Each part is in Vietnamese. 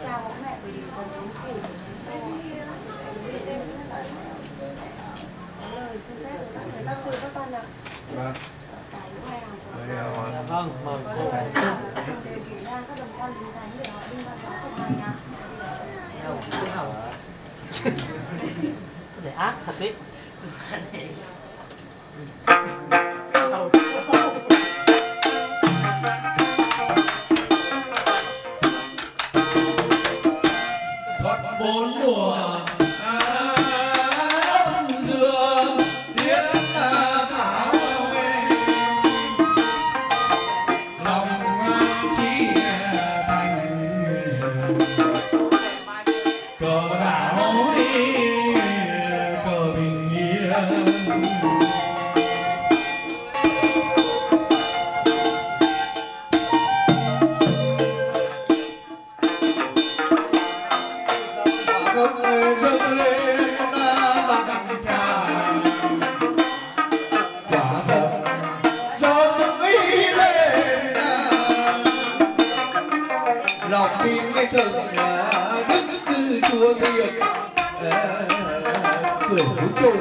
chào bố mẹ vì còn muốn ngủ. Có lời xin phép với các thầy các sư các con ạ. Vâng. Vâng, mời cô. Để gửi ra các đồng con lính thánh để họ đi vào giáo thực hành ạ. Để ác thật ý. Thuận bốn mùa dưa tiết thảo lòng chi thành cờ đảo cờ bình yên. Dâng lên bằng trà quả thật dâng ý lên lòng tin ngây thơ đức tư chúa thiệt cười vũ trụ.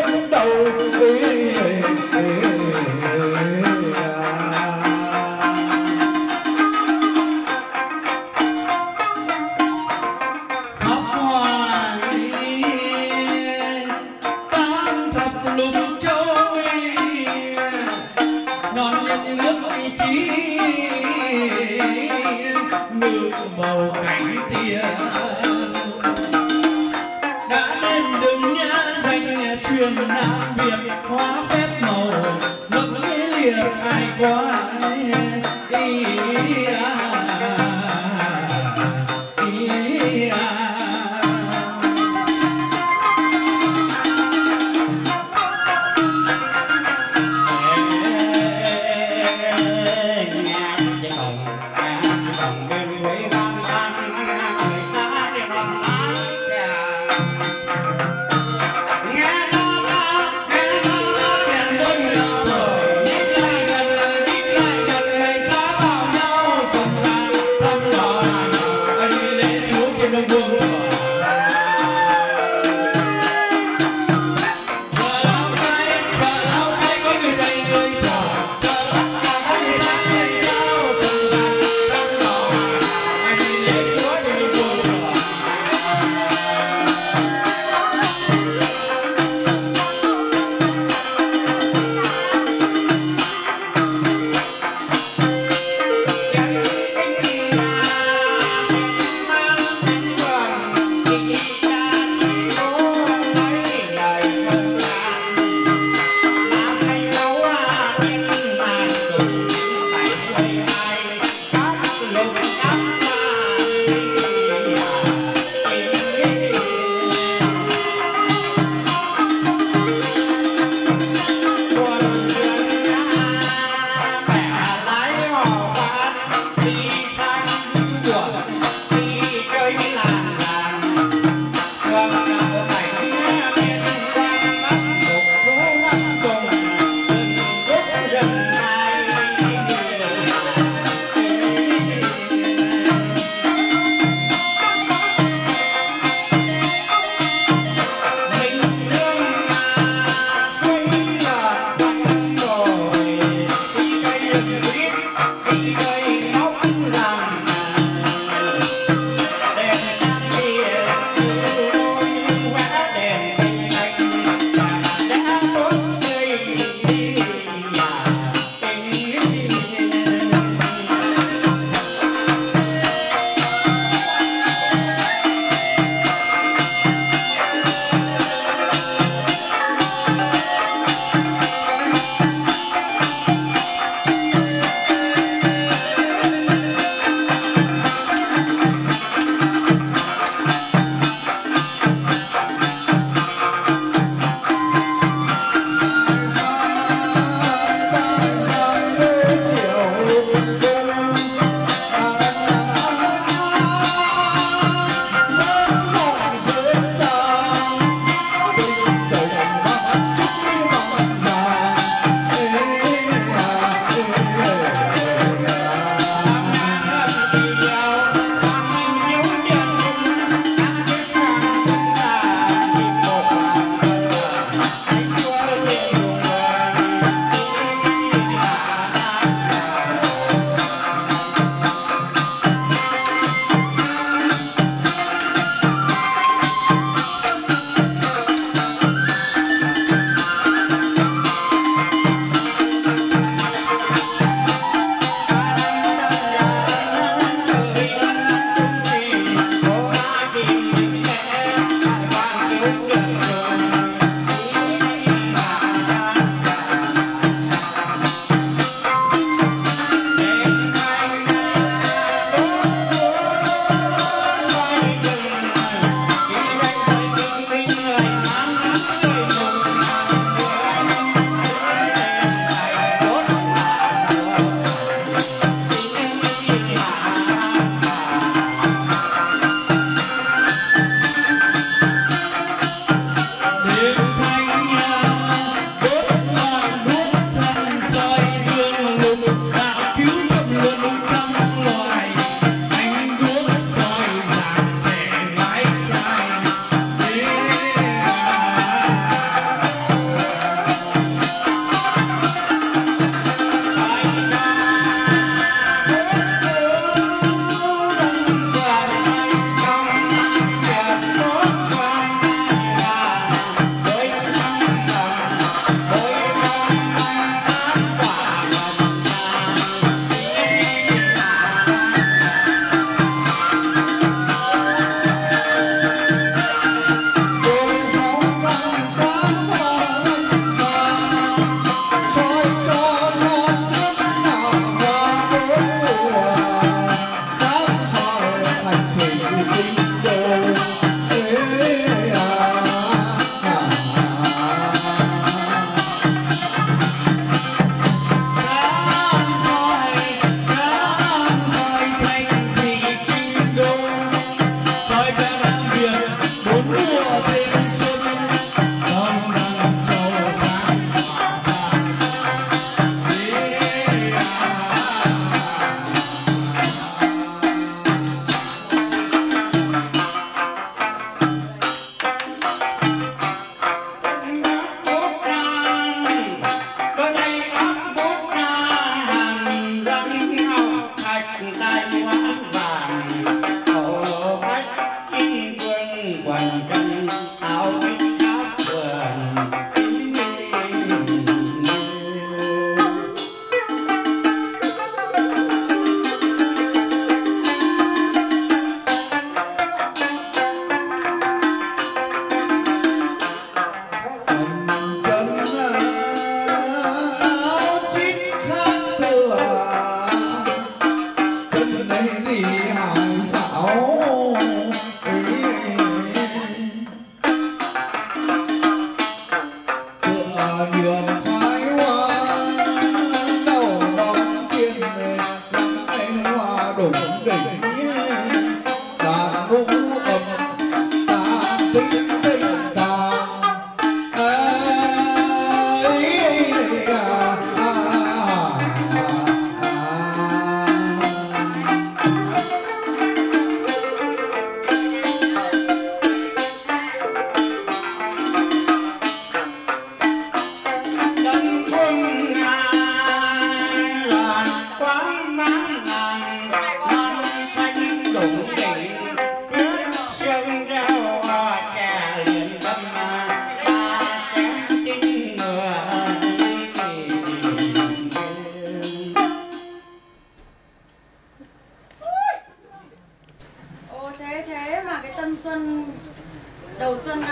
đứng đầu khóc hoài tám thập lục trôi non nhân nước chí ngự bầu cảnh tiền đã đến đường nhã danh truyền Nam Việt hóa phép màu ngực nghĩa liệt ai quá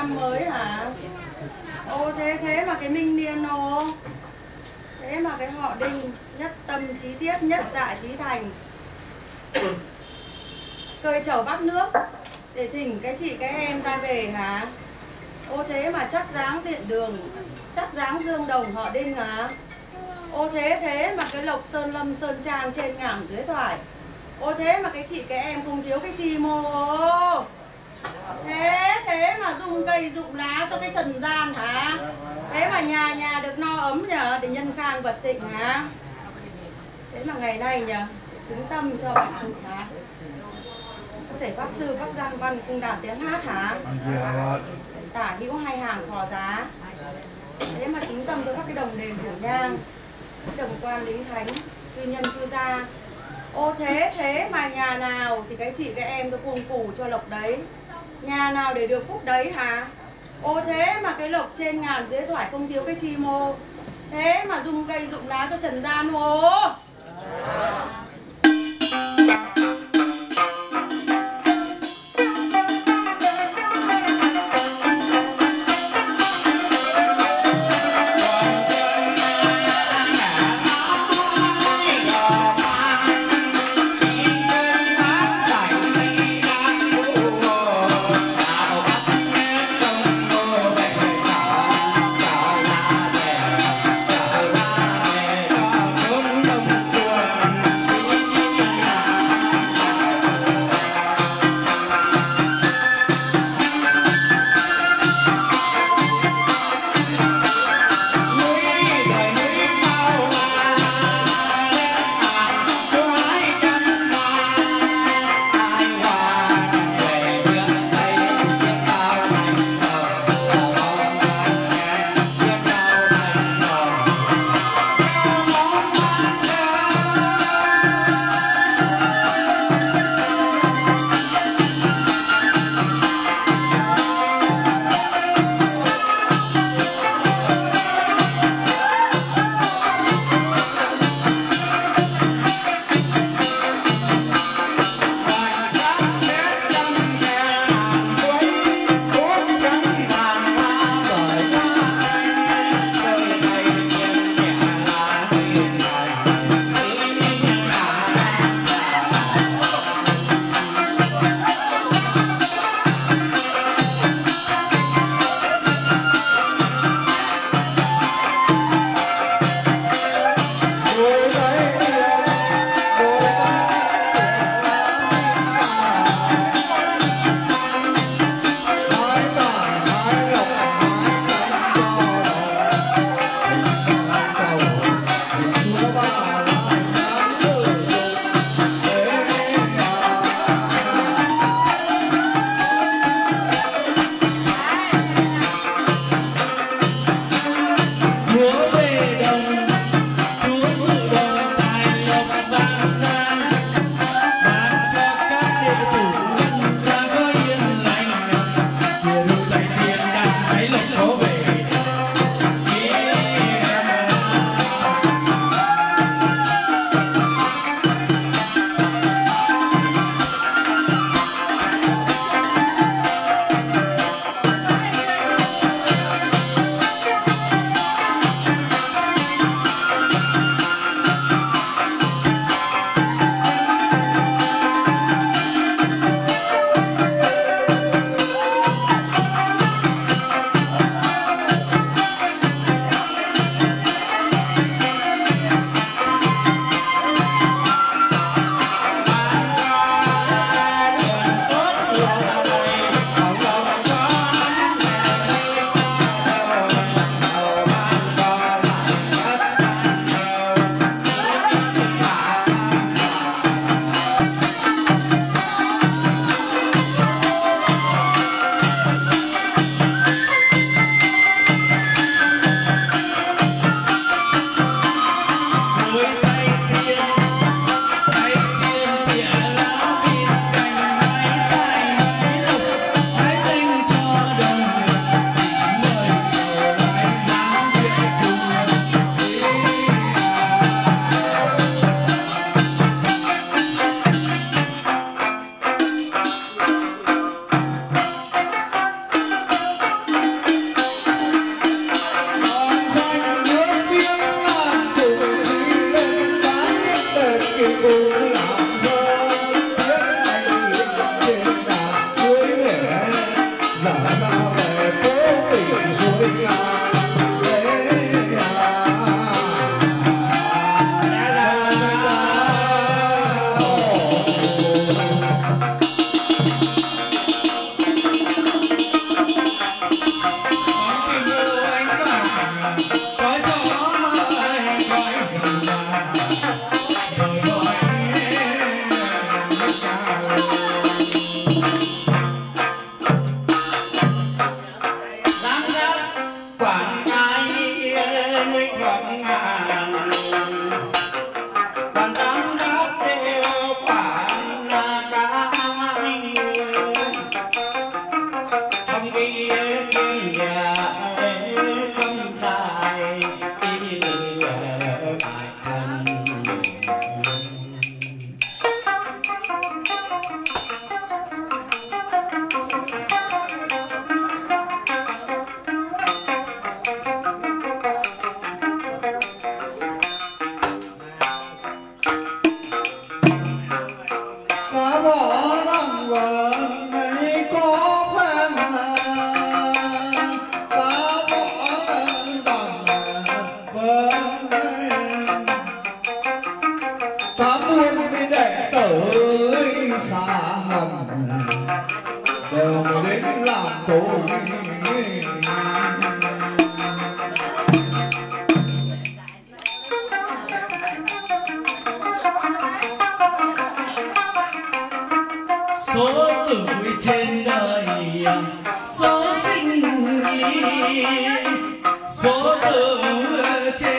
năm mới hả? Ô thế mà cái Minh Niên ô. Thế mà cái họ Đinh nhất tâm chí tiết, nhất dạ chí thành. Cơi chầu bát nước để thỉnh cái chị cái em ta về hả? Ô thế mà chắc dáng điện đường, chắc dáng dương đồng họ Đinh hả? Ô thế mà cái lộc sơn lâm sơn trang trên ngàn dưới thoải. Ô thế mà cái chị cái em không thiếu cái chi mô. Thế mà dùng cây dụng lá cho cái trần gian hả? Thế mà nhà được no ấm nhờ, để nhân khang vật thịnh hả? Thế mà ngày nay nhờ, chứng tâm cho bạn cụ hả? Có thể pháp sư pháp gian văn cung đàn tiếng hát hả? Tả hữu hai hàng phò giá. Thế mà chứng tâm cho các cái đồng đền của nhang, đồng quan lính thánh, duy nhân chưa ra. Ô thế mà nhà nào thì cái chị cái em tôi cuồng củ cho lộc đấy. Nhà nào để được phúc đấy hả? Ô thế mà cái lộc trên ngàn dưới thoải không thiếu cái chi mô. Thế mà dùng cây dụng lá cho trần gian ô.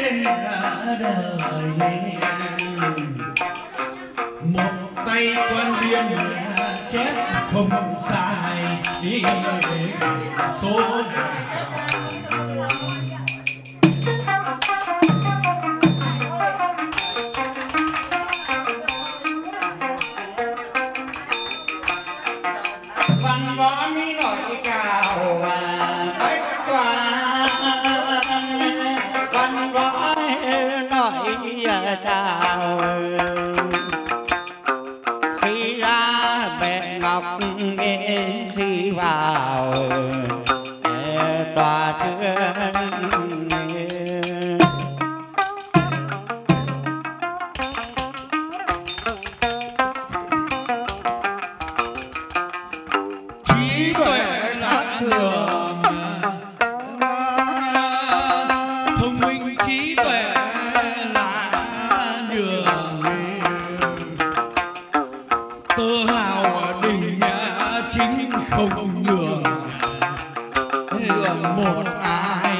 trên đời. Một tay quan biên chép không sai số này. Văn võ mỹ nổi cao bách quan, văn võ nổi cao khi ra bệ ngọc, khi vào tòa trương. trí tuệ khác thường, Thông minh trí tuệ là nhường, tự hào đỉnh chính không nhường một ai.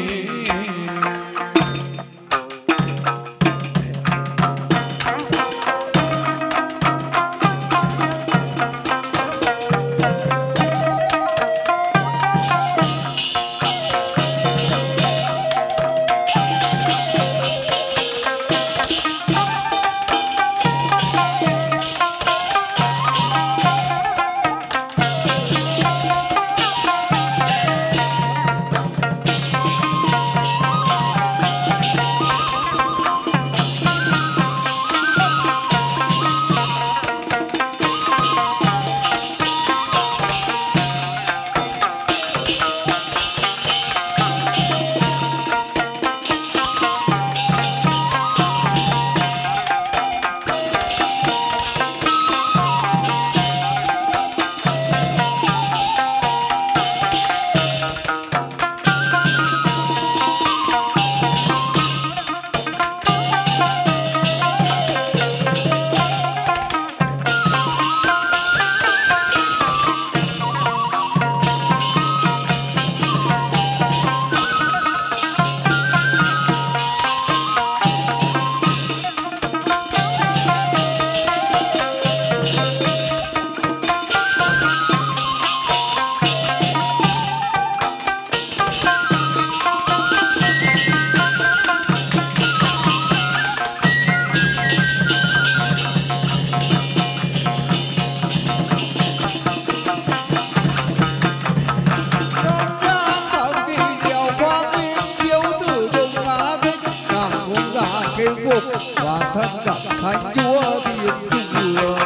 Và thân gặp thánh chúa thiên chúa.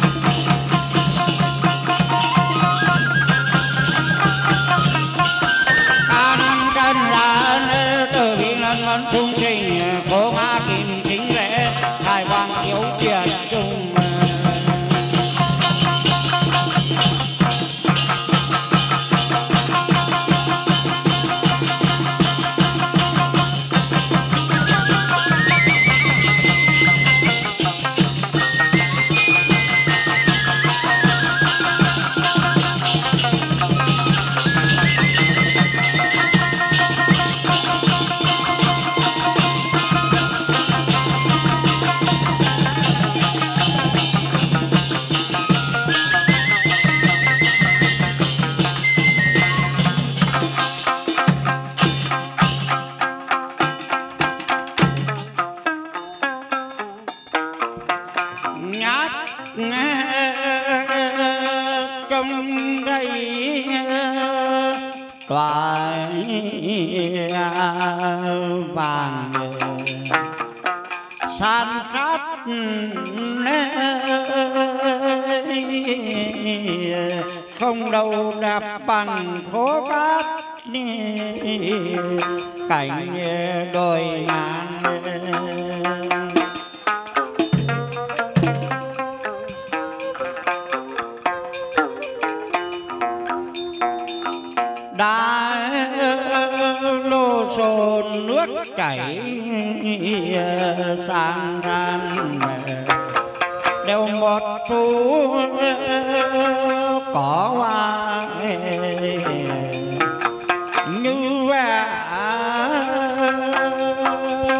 Ta năng cân ra từ bi ngân ngân trung trình, cố ngã kim chính lễ thái hoàng thiếu triệt trung. Trong đây toại vàng san sát không đâu đạp bằng phố cát cảnh đồi ngàn. Đá lô xôn nước chảy sang ran, đều một chú cỏ hoa như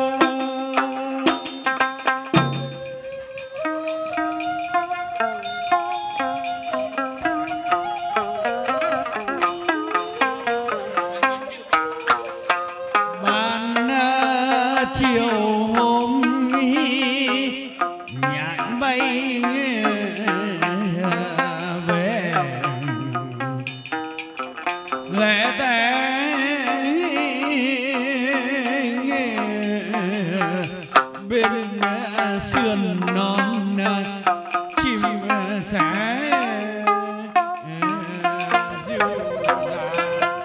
chiều hôm nhạn bay về lẽ té bên sườn non chim sẻ dịu dàng.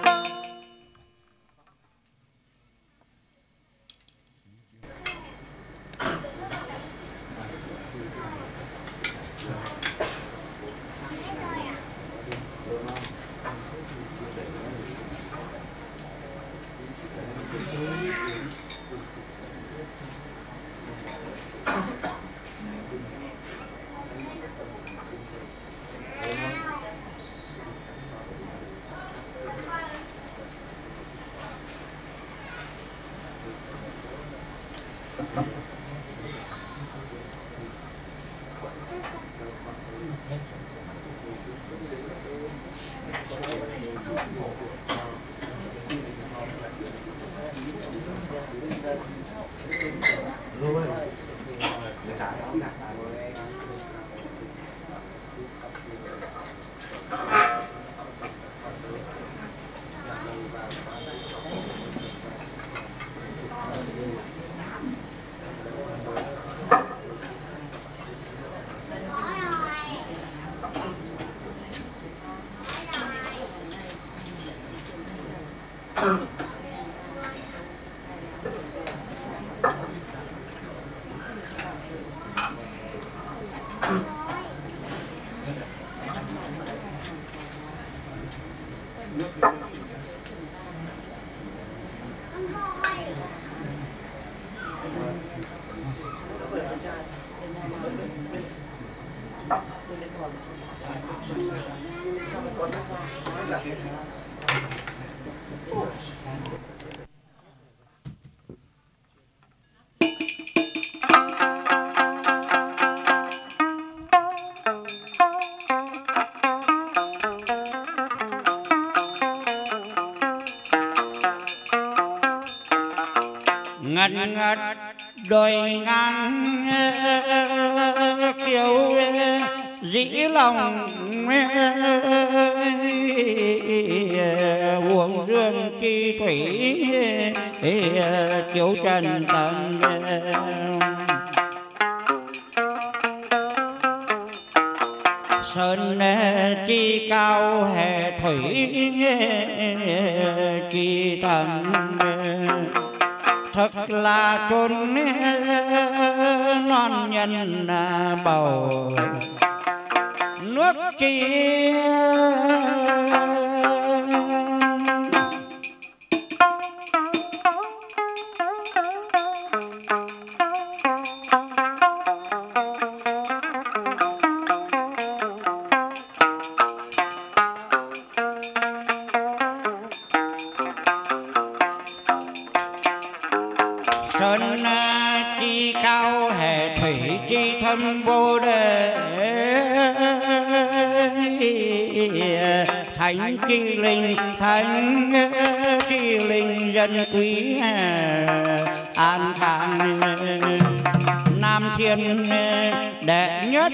Ngân ngất đôi ngang kiều dĩ lòng uống dương kỳ thủy chiếu trần tầng sơn chi cao hè thủy chi thần thật là chốn non nhân bầu nước kia sơn chi cao hệ thủy chi thân vô đề thánh chi linh dân quý an khang nam thiên đệ nhất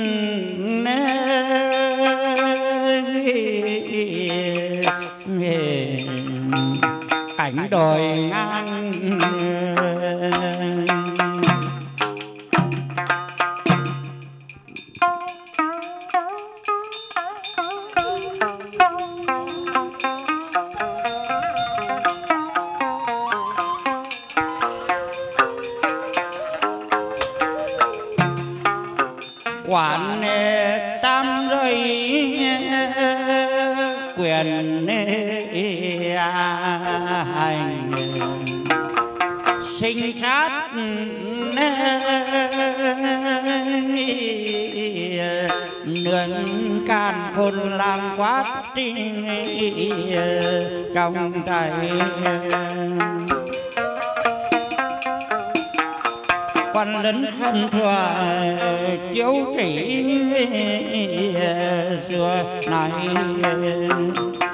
cảnh đồi ngang quản tam giới quyền hành sinh sát nương can khôn lang quát tinh trong tay quan lính khăn thừa chiếu chỉ xưa này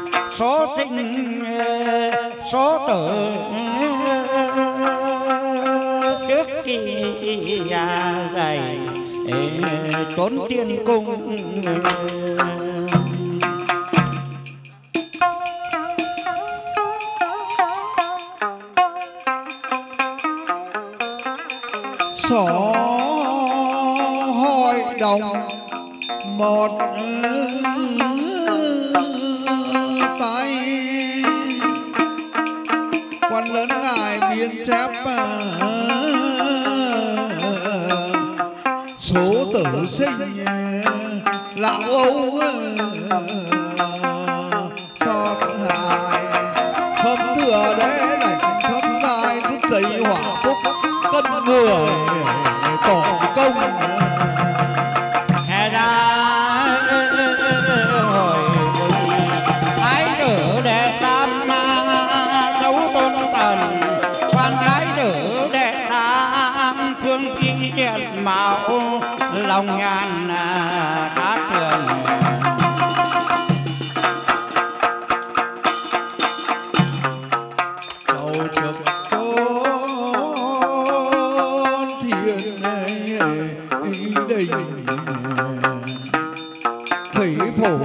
số sinh số tử trốn tiên cung. Xỏ hội đồng một tay quan lớn ngài biên chép số tử sinh lão âu xót hại khâm thừa đế lạnh khâm dài thích giấy hỏa phúc cân người tội công Xe ra hồi thái tử đệ tam đấu tôn tần quan thái tử đệ tam thương chi hiện mạo lòng ngàn khá trường. đầu trực chốn thiên đình thủy phủ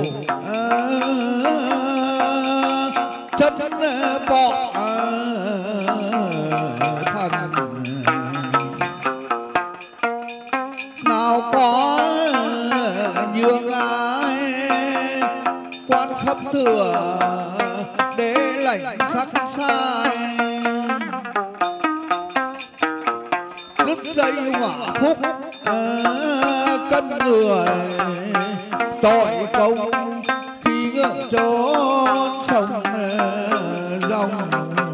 chân bọ thần nào có nhường ai quan khắp thừa để lệnh sắc sai đứt dây hỏa phúc cân người tội công khi ngựa trốn sông dòng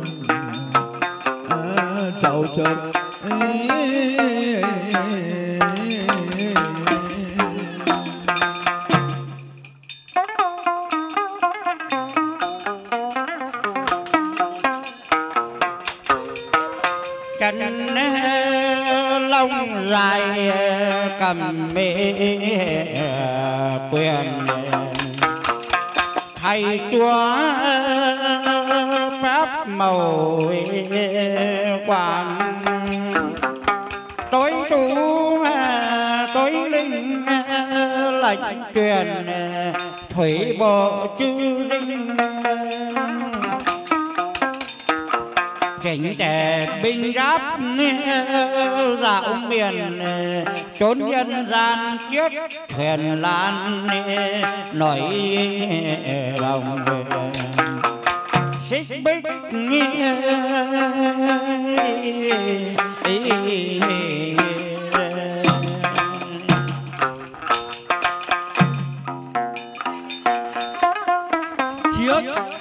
chầu chợt chân lông dài cầm mê quyền thầy chúa pháp màu quan tối tú tối linh lệnh truyền thủy bộ chư linh chỉnh tề binh giáp dạo miền trốn nhân gian chiếc thuyền lan nổi lòng xích bích chiếc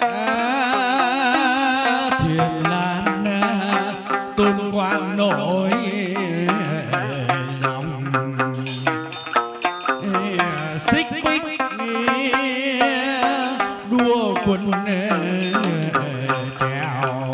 thuyền lan tôn quan nổi dòng xích bích đua quân chèo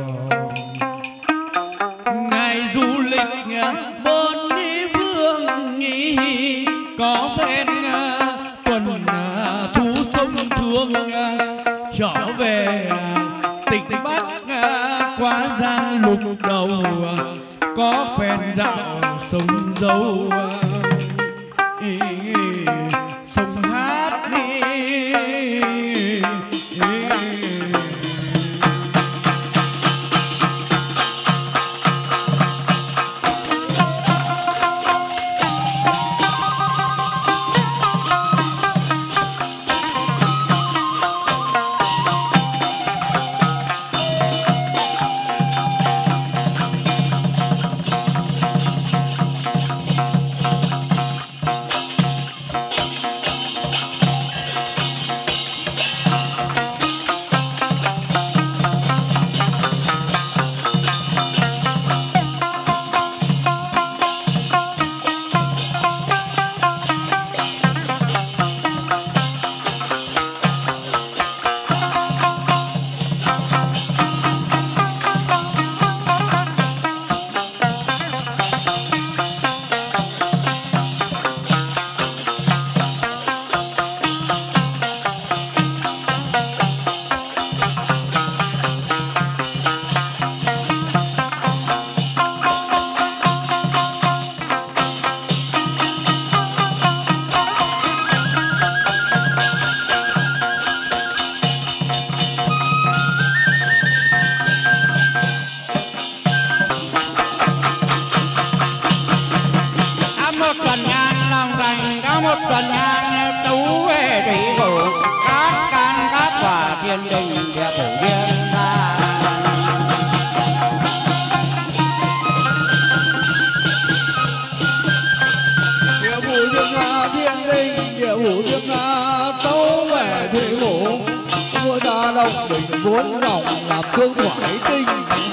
ngài du lịch bốn vương có phen tuần thú sông thương trở về tỉnh Bắc qua giang lục đầu có phen dạo sông dâu sông hát đi một tuần hàng tú về thủy thủ cát can cát và thiên đình địa phủ thiên gia. Địa phủ thiên gia thiên đình địa phủ thiên gia tấu về thủy phủ vua ta động bình vốn lòng làm thương thoải tinh.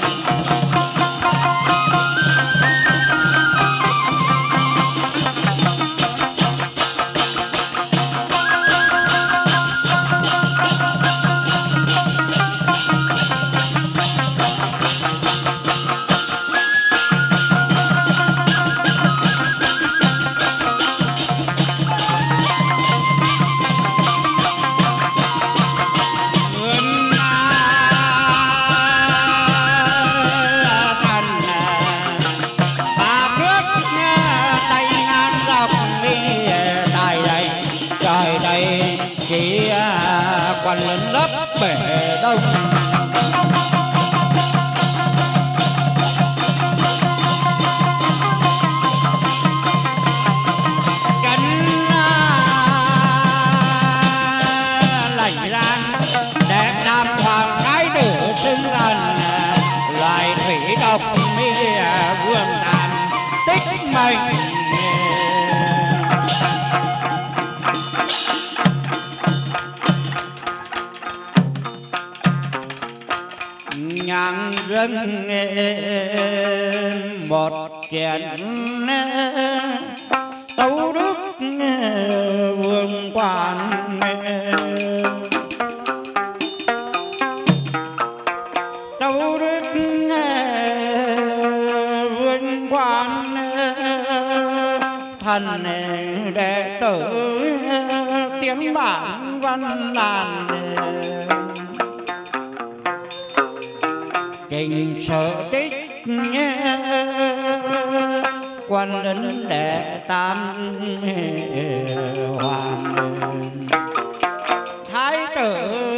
quan lớn lấp bể đông. Cánh lạnh lan đẹp nam hoàng gái tử xứng gần loài thủy độc mi vương tàn tích mệnh. Nhang dâng một chén tấu đức vương quan, tấu đức vương quan thần đệ tử tiếng bản văn đàn kinh sở tích quan đến đệ tam hoàng thái tử.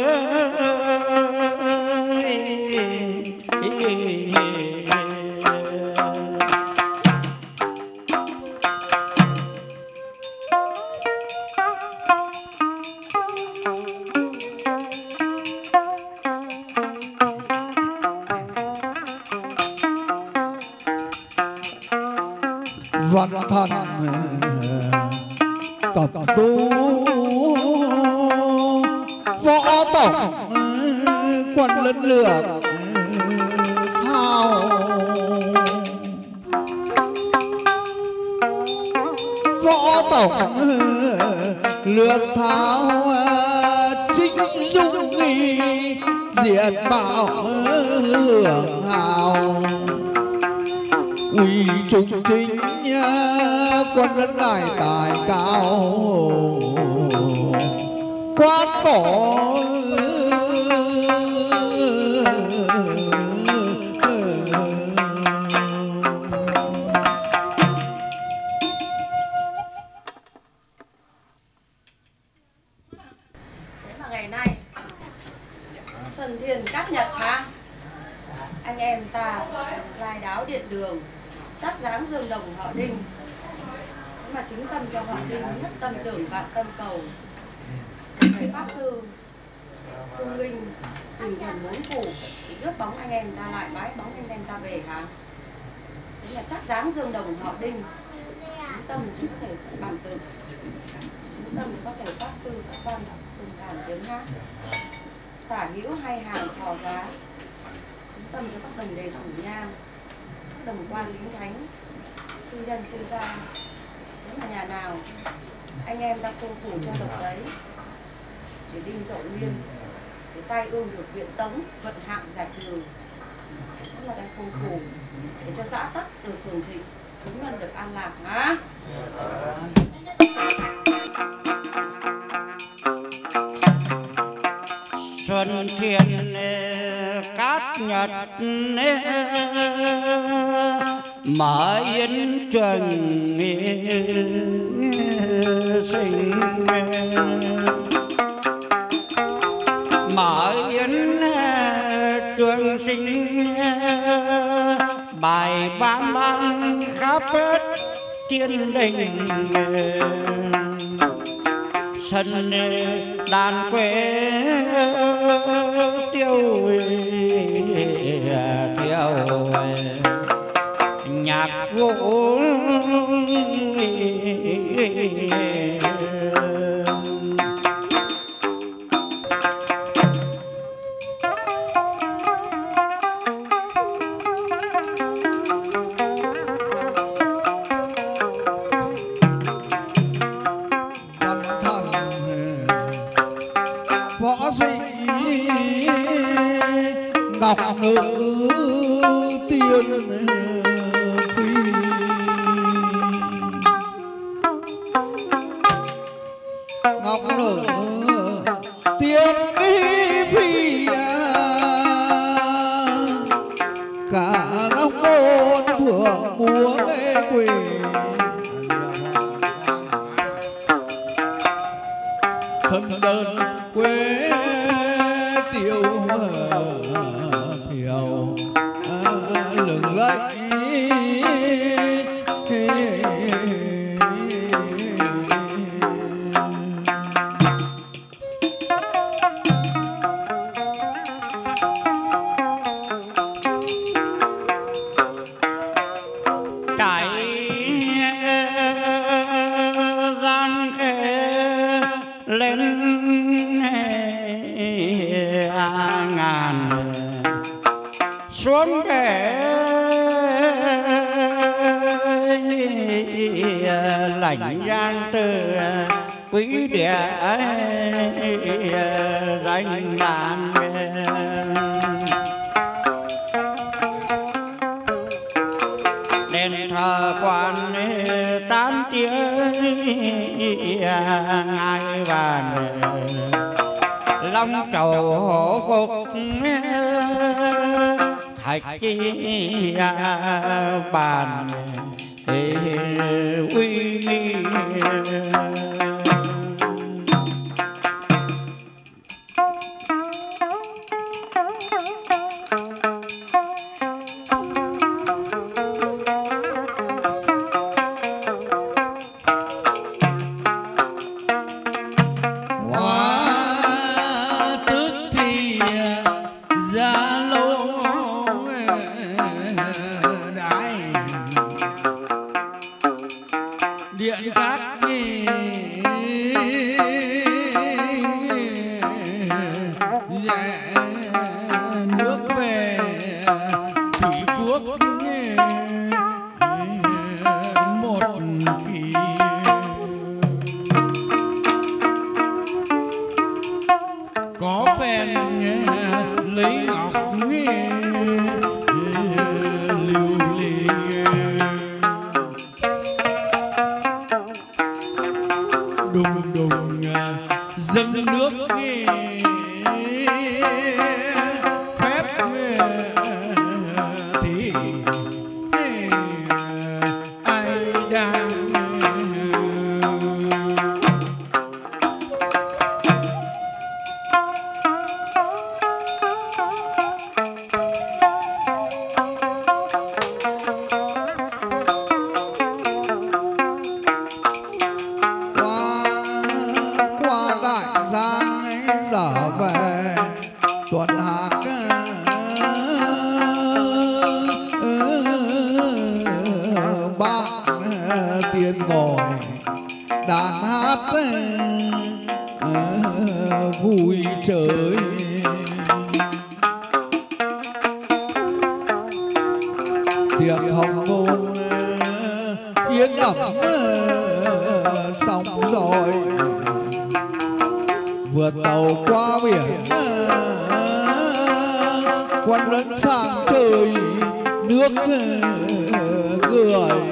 Văn thần cẩm tú võ tổng quân lẫn lược thao, võ tổng lược thao chính dung nghi diệt bạo hưởng hào uy trung chính quân lẫn ngài tài cao quan cổ. Thế mà ngày nay Xuân Thiên Cát Nhật hả? Anh em ta lai đáo điện đường, chắc dáng dương đồng họ Đinh. Thế mà chứng tâm cho họ Đinh nhất tâm tưởng vạn tâm cầu. Xin thầy Pháp Sư Phương Linh tìm thần muốn phủ để rước bóng anh em ta lại, bái bóng anh em ta về hả? Thế là chắc dáng dương đồng họ Đinh. Chứng tâm chỉ có thể bản tự, chứng tâm có thể Pháp Sư Pháp Văn cùng thản tiếng hát. Tả hữu hai hàng thò giá, chứng tâm cho các đồng đề thủ nhang, các đồng quan lính thánh, chư nhân chư gia. Nếu mà nhà nào anh em ta tu phủ cho độc đấy, để đinh dậu nguyên, để tai ương được viện tống, vận hạng giải trừ, đó là cái phù phủ để cho xã tắc được cường thịnh, chúng nhân được an lạc hả? Xuân Thiên Cát Nhật mở yến trần sinh, mở yến trường sinh bài ban ban khắp hết thiên đình. sân đàn quê tiêu nhạc vũ võ sĩ ngọc nữ tiên phi ngọc nữ tiên phi cả năm môn thượng múa nghe quỳ sân đơn quê tiêu thiểu lừng lẫy trải gian lên ngàn xuống để lãnh gian từ quý địa danh ngàn đền thờ quan tán tiếng ngai vàng long trầu hổ phục thạch chi bàn uy nghi điện các nước về thủy quốc một kỳ có phen lấy ngọc lưu ly đùng đùng dâng nước phép thì ai đang trở về tuần hạc bạn tiền ngồi đàn hát vui chơi tiệc hồng môn yên ẩm xong rồi vượt tàu qua biển quăng lẫn sang trời nước cười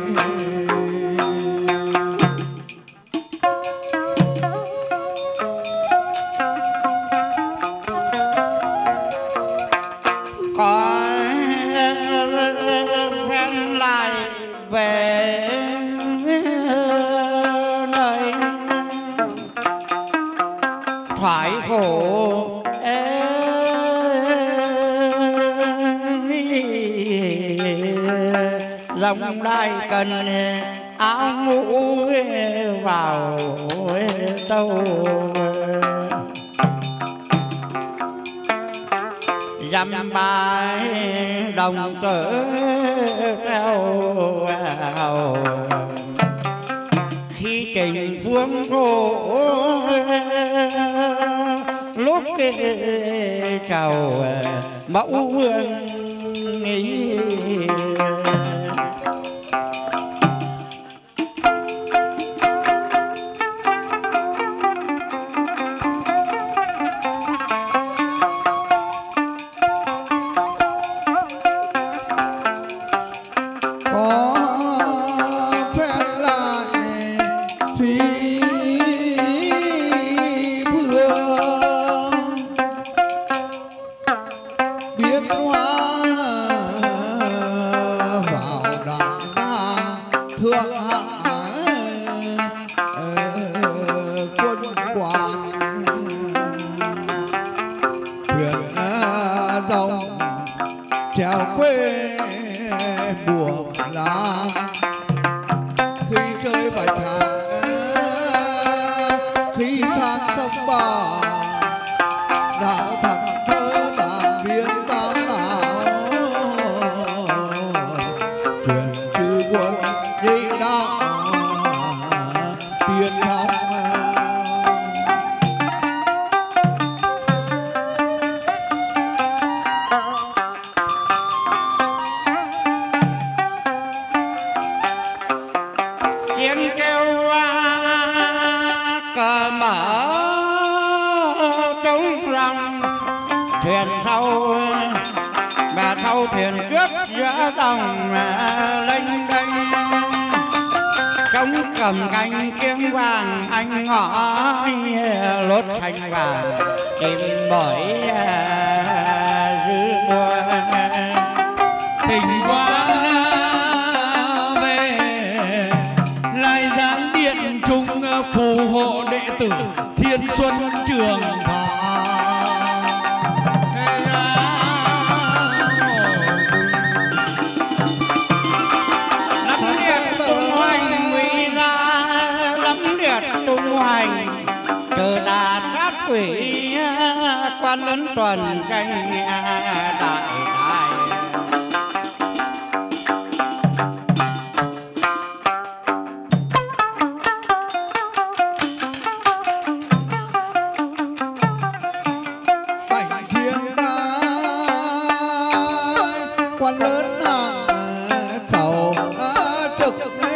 có phen lại về nơi thoải khổ dòng đai cần áo mũ vào tàu, dăm bài đồng tử theo khi trình phương cổ lúc chào mẫu vương ý. Cầm cánh kiếm vàng anh ngõ lốt xanh vàng chìm bởi dư buồn tình quá về lại dám điện trung phù hộ đệ tử Thiên Xuân Trường Thọ. Chờ đà sát quỷ quan lớn tuần tranh đại đại. Cảnh thiên quan lớn hàng thầu trực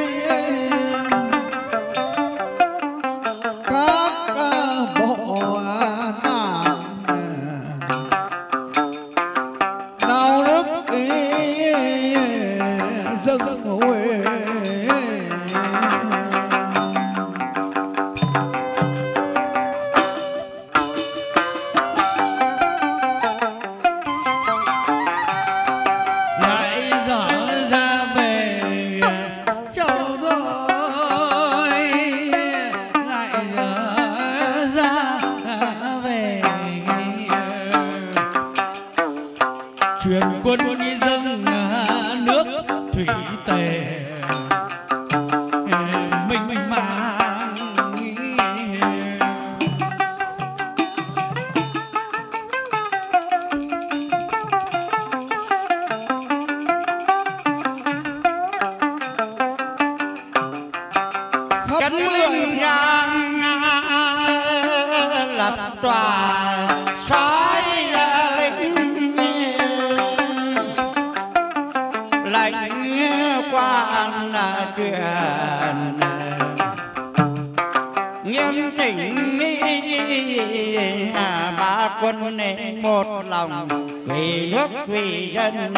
một lòng vì nước vì dân,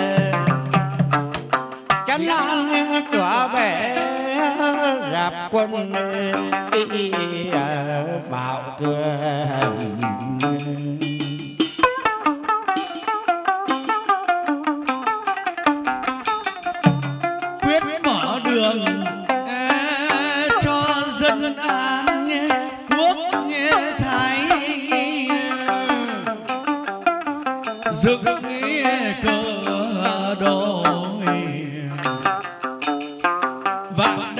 chấn an cửa bể dạp quân đi bảo cường. Quyết mở đường cho dân an quốc thái, dựng cờ đồi vạn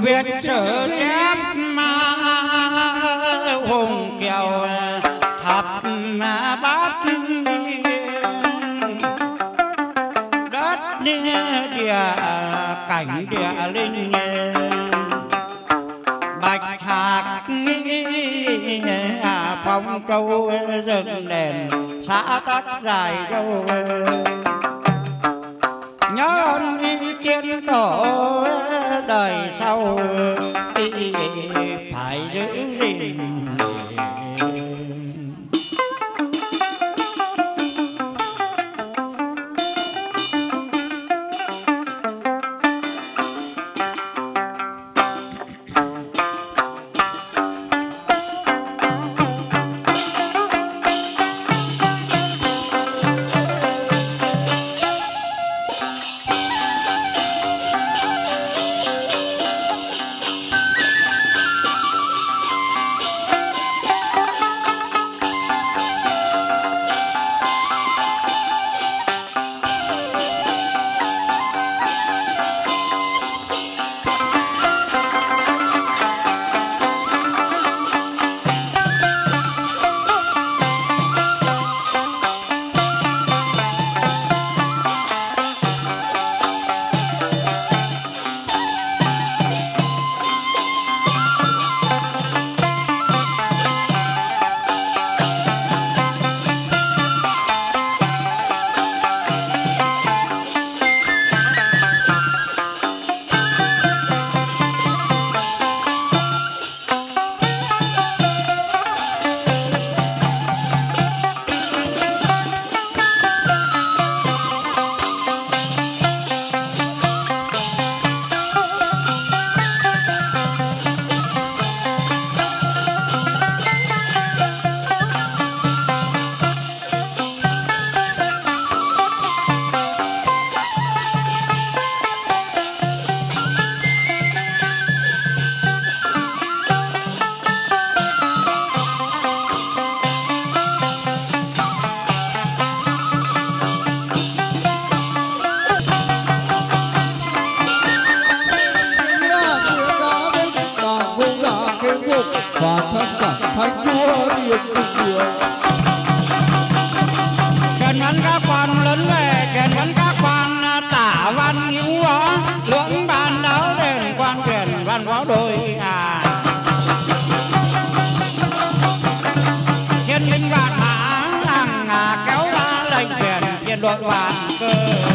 Việt sử chép mà hùng kiều thập bát đất địa cảnh địa linh bạch hạc phong châu rừng đèn xã tắc dài châu nhớ ơn tiên tổ đời sau phải giữ gìn. và thân cả thánh chúa điệp đường kèn văn các quan lớn về kèn văn các quan tả văn hữu võ lưỡng ban đáo đền quan truyền văn võ đôi thiên linh vạn mã hàng kéo ra lệnh truyền thiên đội vạn cơ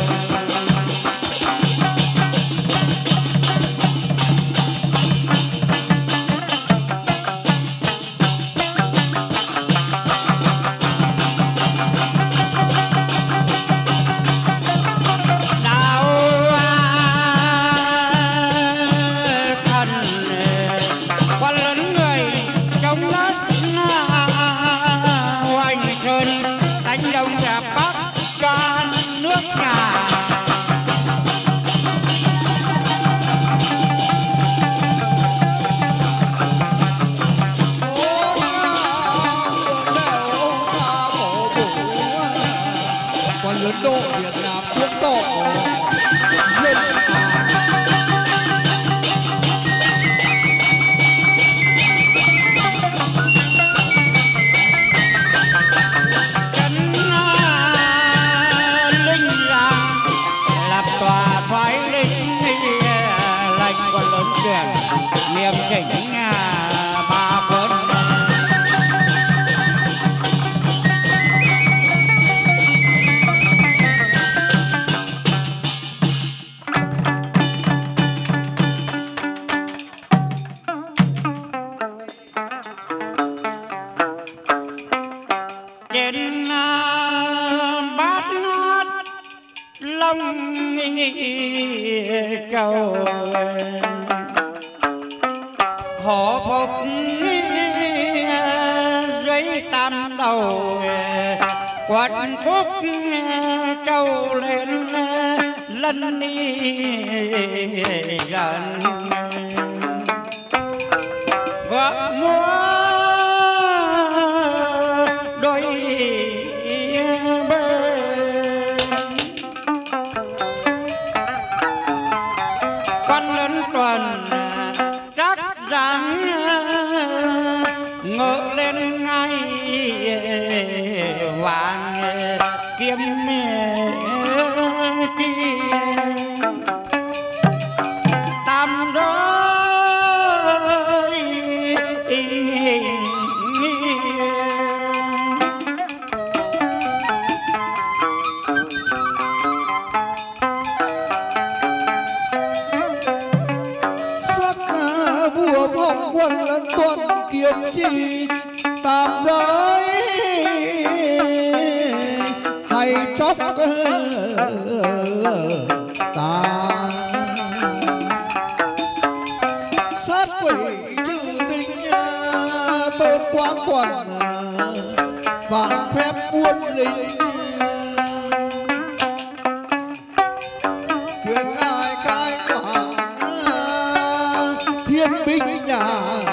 lớn độ Việt Nam quốc tổ dân linh làng lập tòa xoáy linh lệnh còn lớn truyền niềm chỉnh ba quân trên bát ngát long cầu hổ phục giấy tam đầu quật khúc trâu lên lân đi dần vợ múa đôi bên quan lớn tuần biết chi tam giới hay chóc ta sát quỷ trừ tình tôn quang quần vạn phép buôn lính quyền ai cai quản thiên binh nhà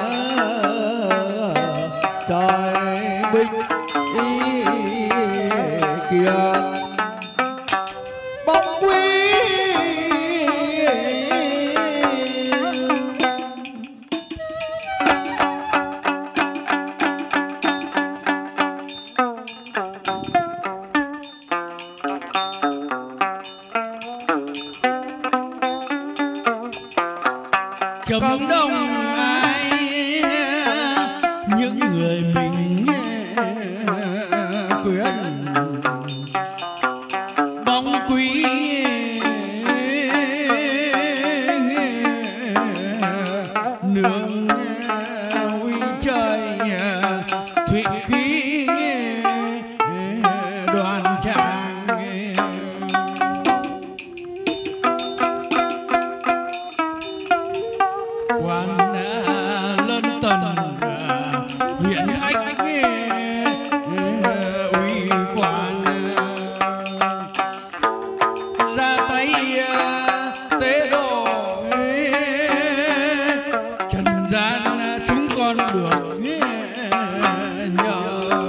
trời binh kiệt bóng quý chấm đông ai những người mình quyền bóng quý nương uy trời thụy khí đoàn trang quan lân tần hiện ách uy quan ra tay tế độ trần gian chúng con được nhờ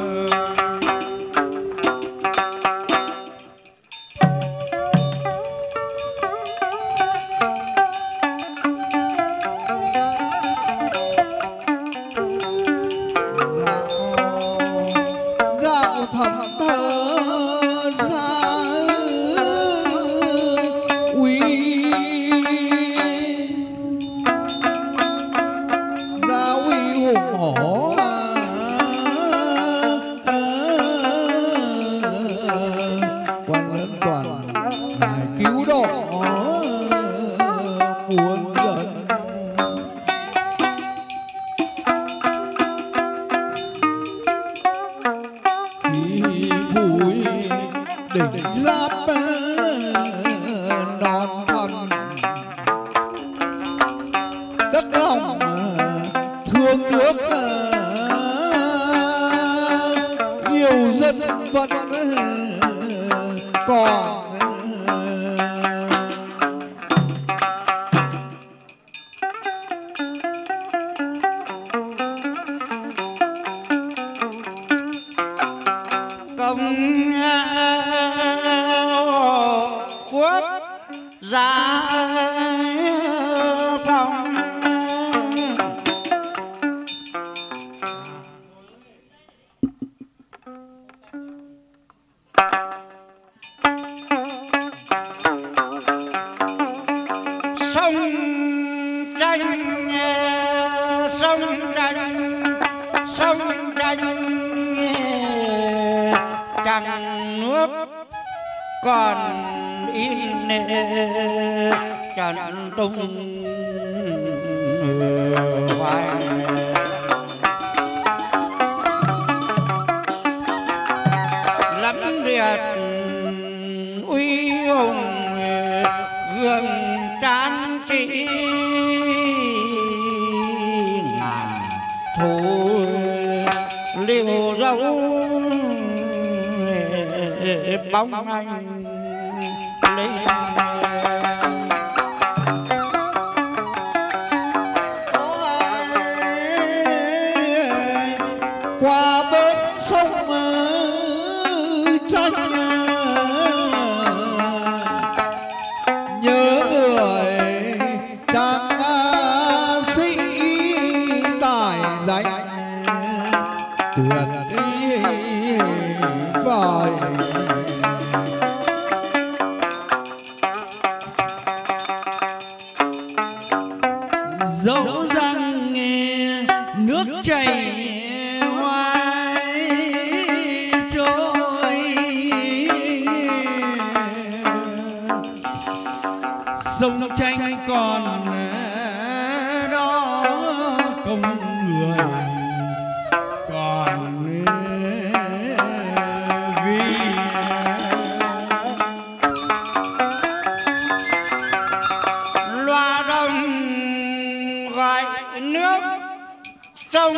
dạo thầm thơ ra uy hùng hổ quan lớn toàn ngài cứu độ muôn dân khi vui đỉnh giáp non thân đất lòng thương nước yêu dân vẫn còn công quốc gia phong sông tranh chẳng nước còn in trần tung hoài lắm liệt uy hùng gương tráng sĩ ngàn thủ liều dấu bóng anh lên qua bên sông tranh nhớ người chàng sĩ tài danh tuyệt đi vời dẫu rằng nước chảy hoài trôi sông tranh còn đó công người sông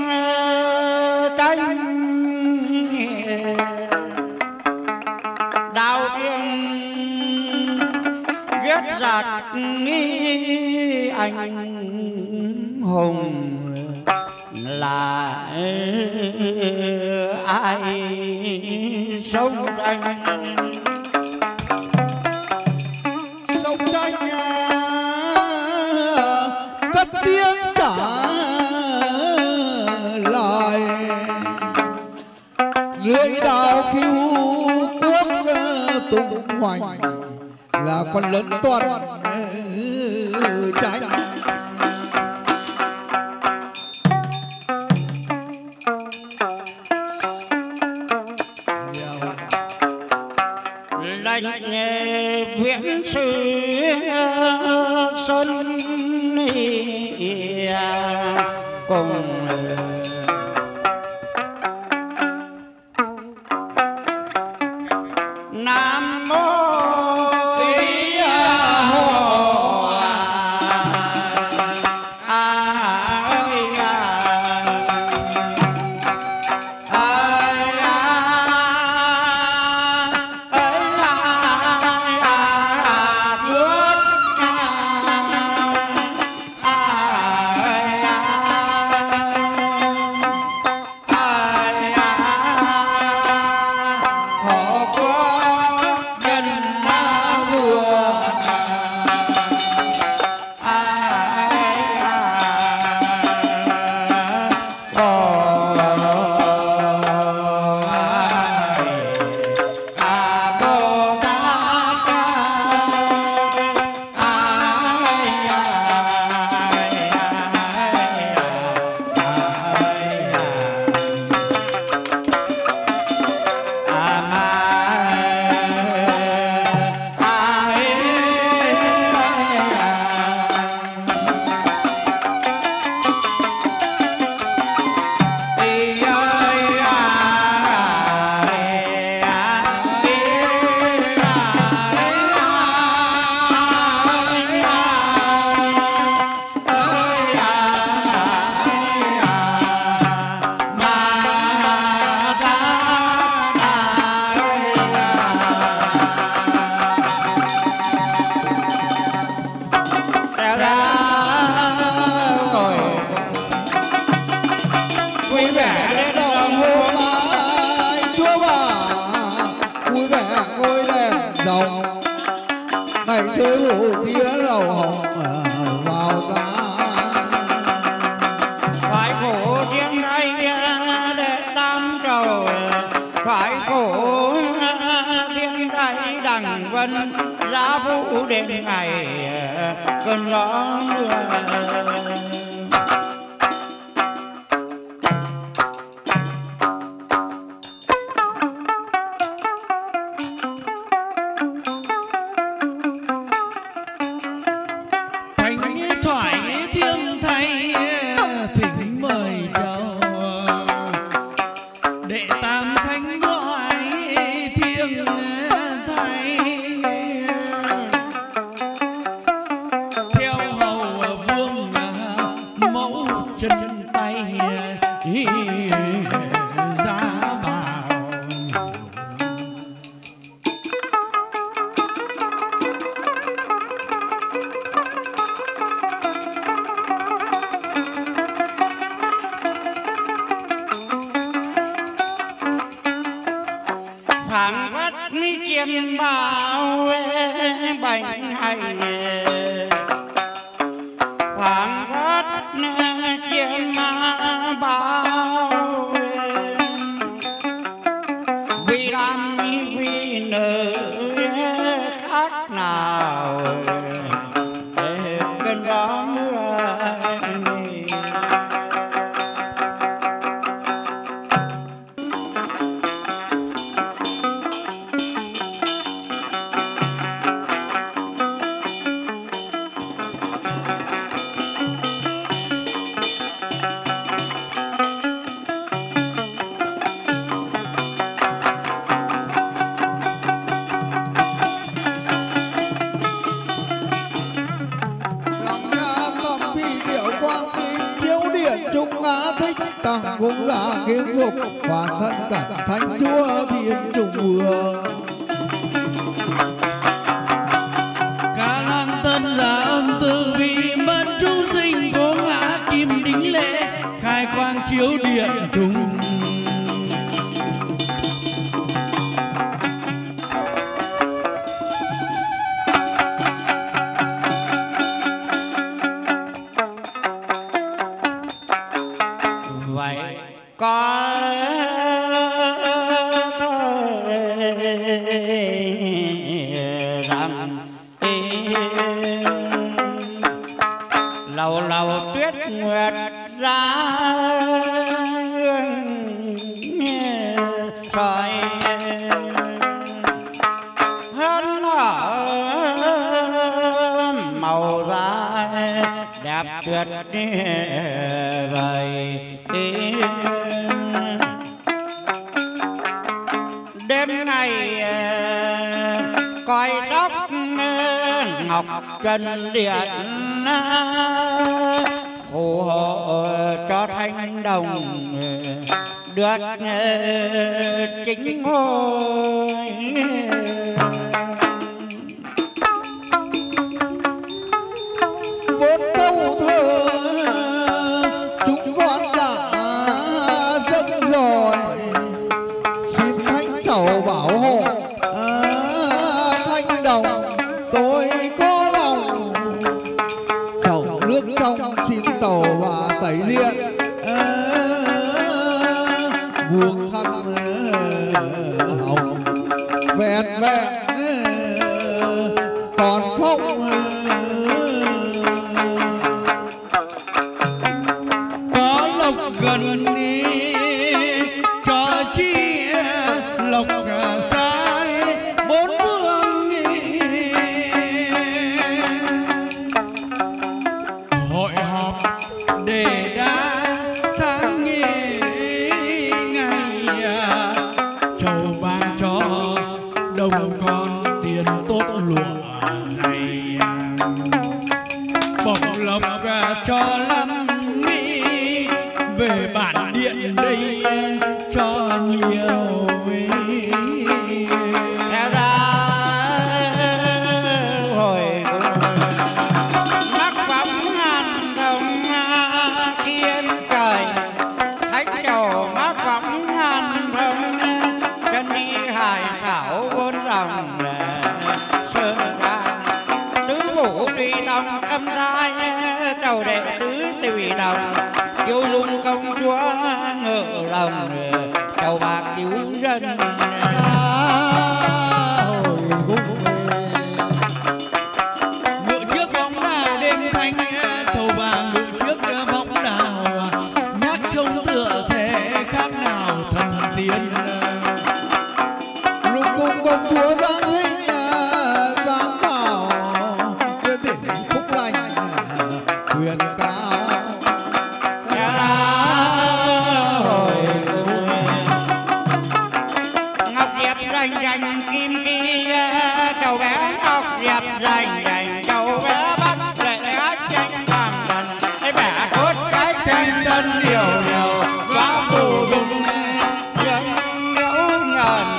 canh đào tiên viết giặc nghi anh hùng là ai sông canh sông tranh cất tiếng trả lời lưỡi đao cứu quốc tung hoành là con lớn toàn tranh lệnh viễn sư xuân cùng nam mô giá vũ đêm ngày cơn gió mưa. Phảng phất mi chiêm bao bánh hành, phảng phất chiêm bao vì làm vì nở khác nào cơn gió mưa. tăng cũng ra kiếm phục hoàn thân cẩn thánh chúa thiên trùng vương. Cả làng Tân Giả âm từ bi mất chúng sinh cố ngã kim đính lễ khai quang chiếu điện trùng. Vậy có rằng lầu lầu tuyết nguyệt ra soi hơn nở màu da đẹp tuyệt vời. Đêm ngày coi tóc ngọc trần điện phù hộ cho thanh đồng được chính ngôi. Bốn câu thơ chúng con đã dâng rồi, xin thánh chầu bảo hộ thanh đồng tôi có lòng. Chầu nước trong xin chầu và tẩy điện vuông khăn hồng vẹn vẹn còn phong. Có lộc gần đi cho chi lộc sai bốn phương hội họp để đã tháng ngày chầu ban cho đồng con tiền tốt lụa dày bổng lộc cho lắm về bản điện đây cho nhiều. Theo ra hồi mắc bóng ngàn đồng thiên trời thánh chầu mắc bóng ngàn đồng chân đi hải khảo bốn dòng sơn vàng tứ vũ tùy đồng âm thái chầu đệ tứ tùy đồng kiêu dung công chúa ngự lòng chầu bạc cứu dân. Ngự trước bóng đào đêm thanh chầu bà ngự trước bóng đào nhát trông tựa thế khác nào thần tiên. Lục cung công chúa giáng sinh dám bảo trên đỉnh phúc lành quyền cao. Ngọc Diệp rành rành kim kia chầu bé Ngọc Diệp rành rành chầu bé bắt lệ ác tranh tam thần ấy bẻ cốt cái thanh tân điều điều quá phù dung dân ngẫu nhờn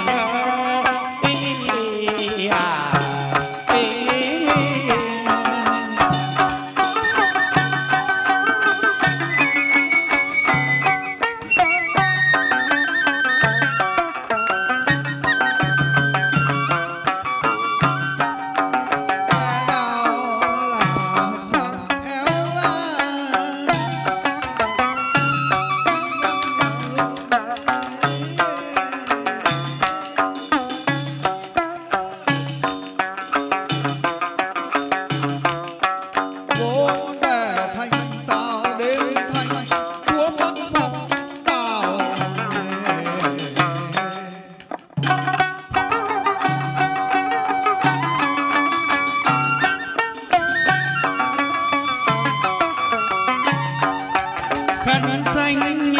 khăn xanh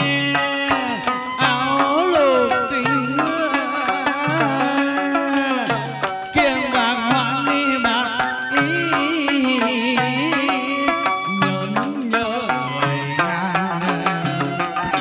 áo lục tình kiềng bạc hoạn đi bạc nhớn nhớ người ngàn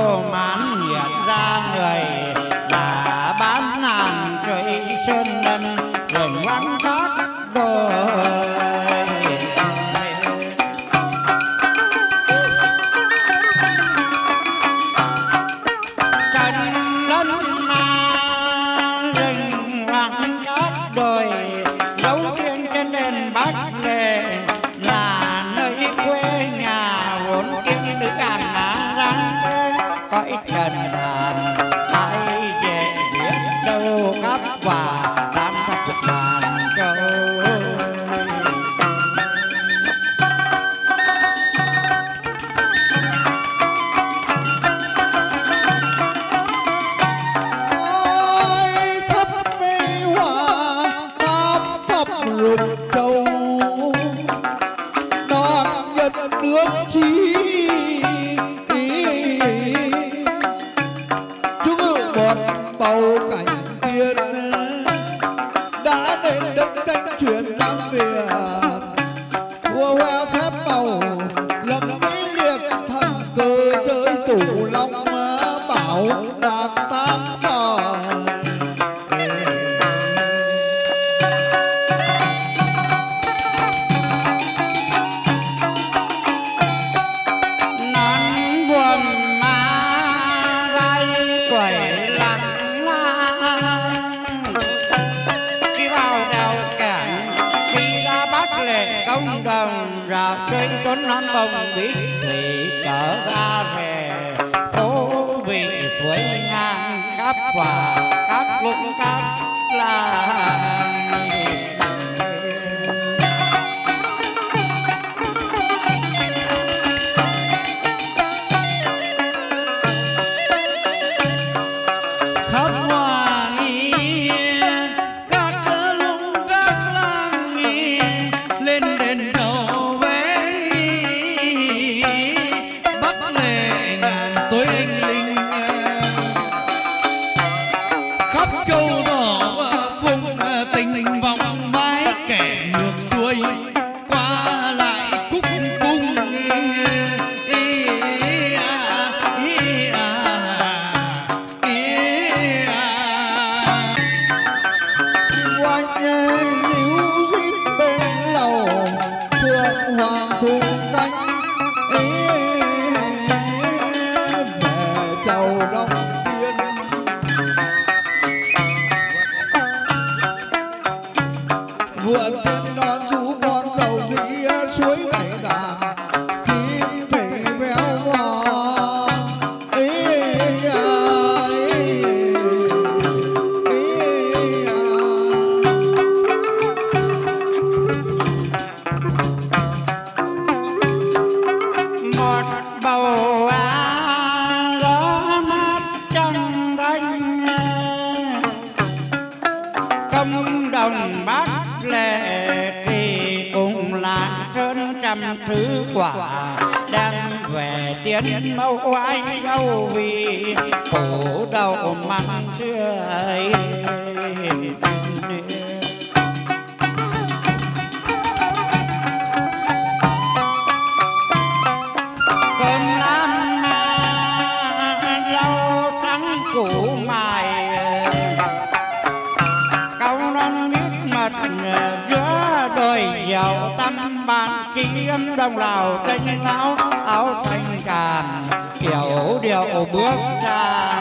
đồ mán hiện ra người là bán hàng trời sơn lâm rừng vắng cát đồi. Trần hàn ai về biết đâu khắp và tam thập ngàn châu. Ôi thấp mê hoa tam thập lục châu, non nhân nước chi bầu cảnh tiên đã đến đất canh chuyển Nam Việt, vua hoa phép màu lập mỹ liệt thần cơ chơi tủ long bảo lạc tam còi. Nón buồm má rai quẩy công đồng rào trên trốn non bông biết thủy trở ra về phố vị suối ngang khắp và các lúc các làng. Thứ quả đang về tiến mẫu ai đâu vì khổ đầu măng tươi. Cơm lam rau sáng củ mài câu non biết mật giữa đồi dầu tâm bàn chi âm đồng lào tây áo áo xanh tràn kiểu điệu bước ra.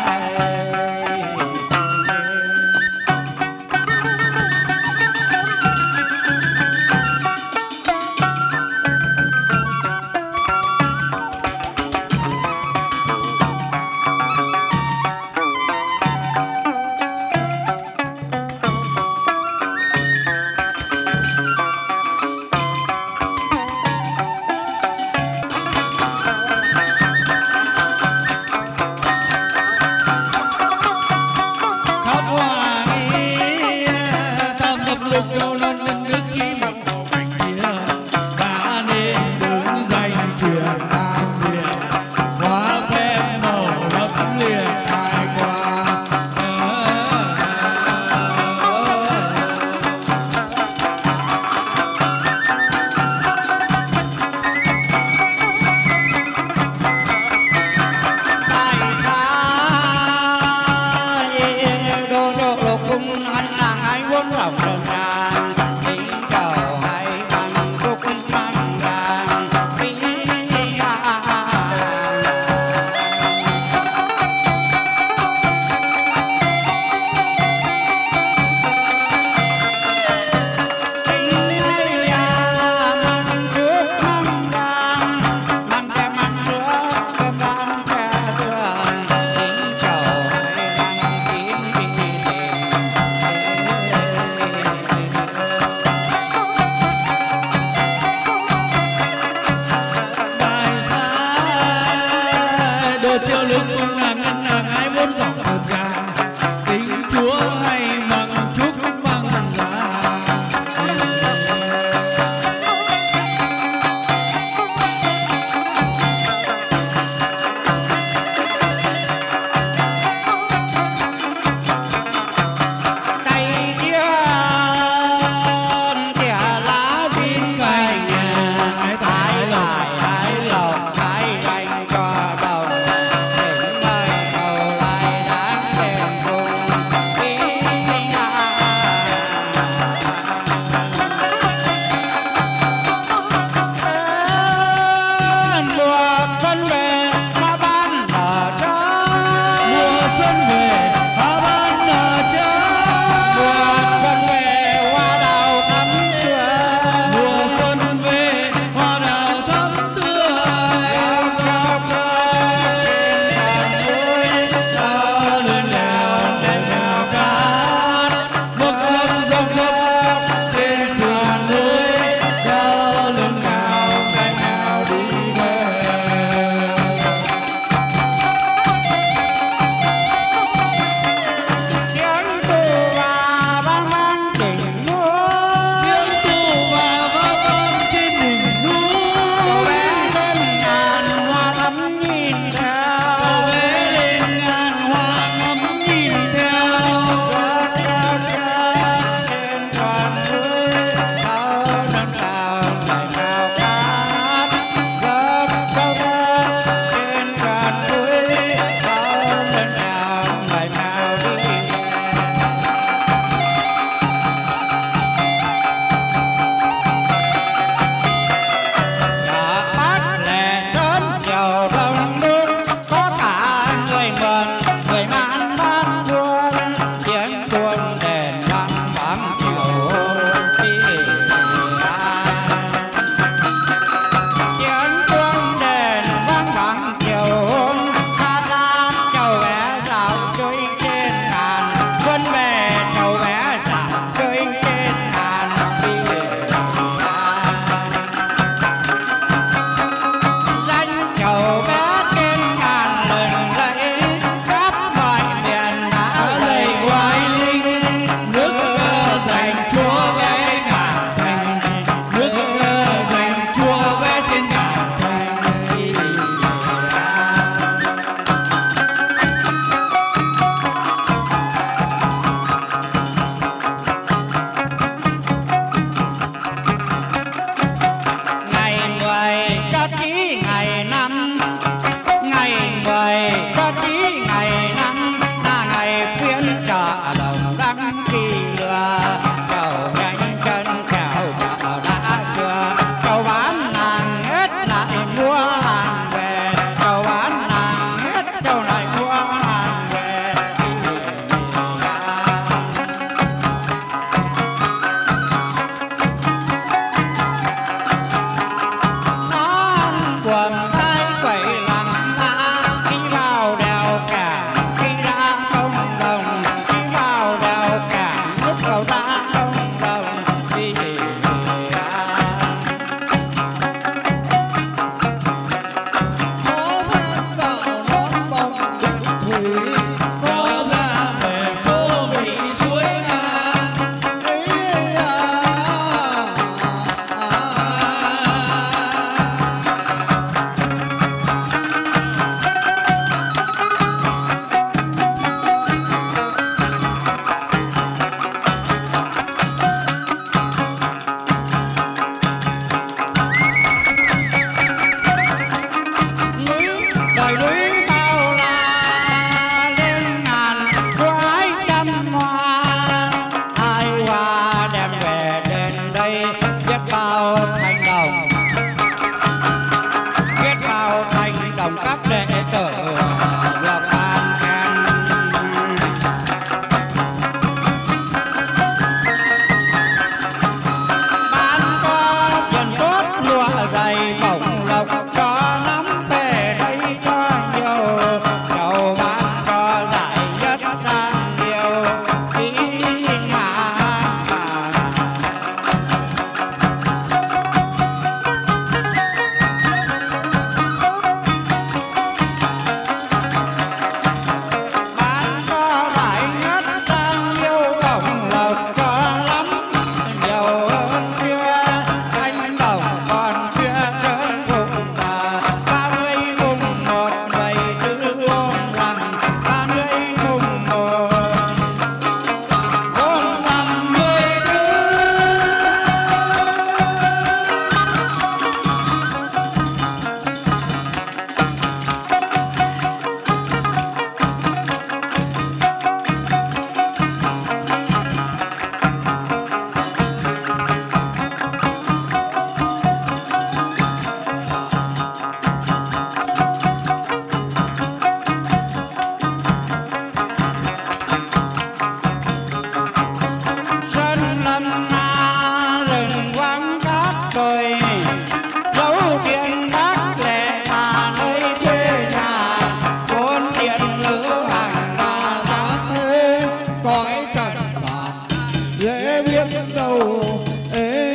đâu ê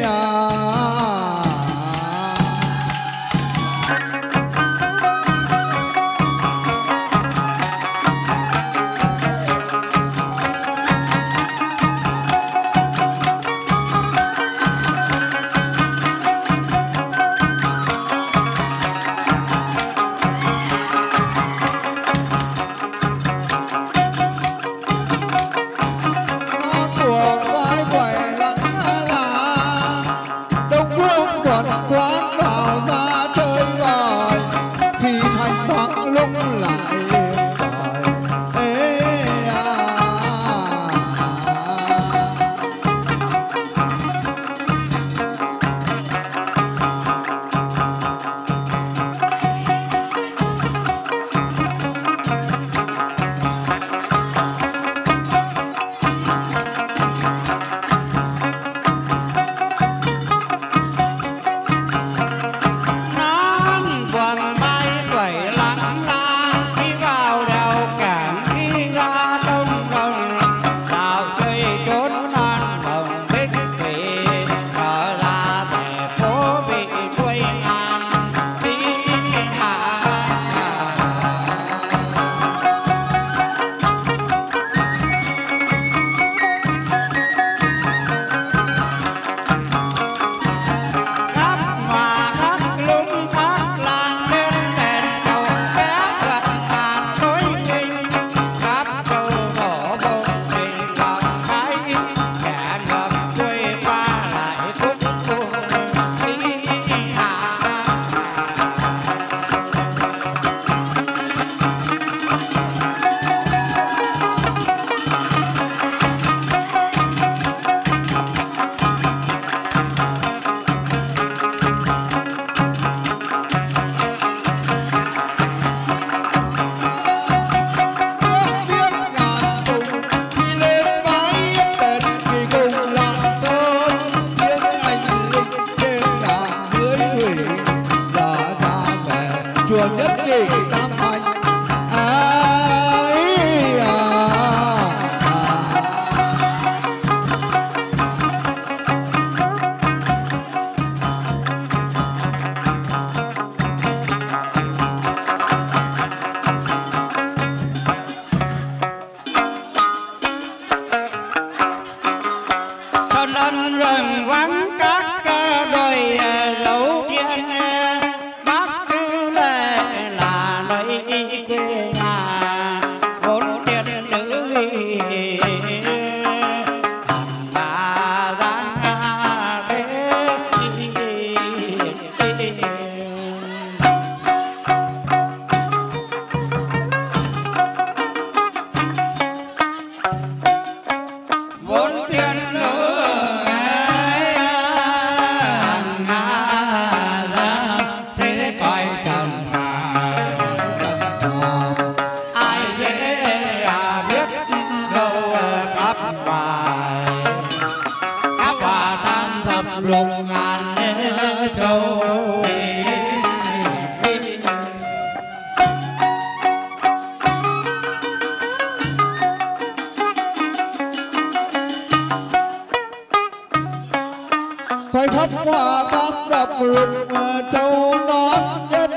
khói thấp hoa cam đập rụng châu nón nhân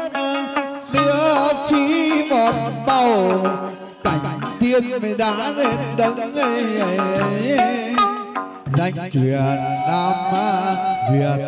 nước chỉ một màu cảnh tiên đã lên đấng danh truyền Nam Việt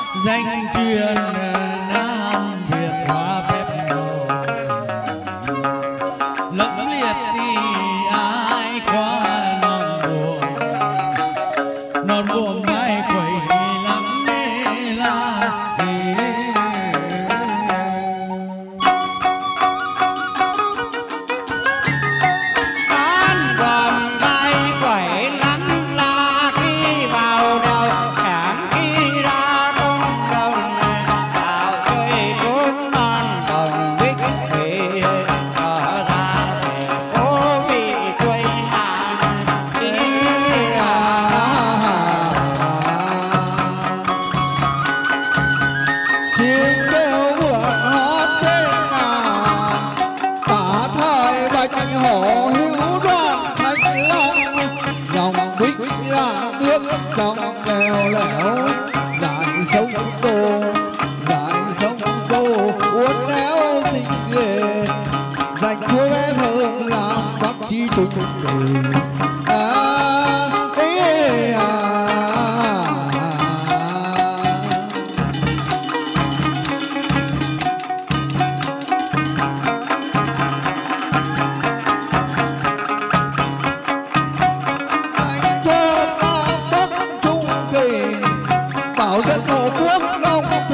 danh truyền Nam Việt hóa phép màu. cũng cười ý anh cho ta bước chung kỳ bảo dân Tổ quốc long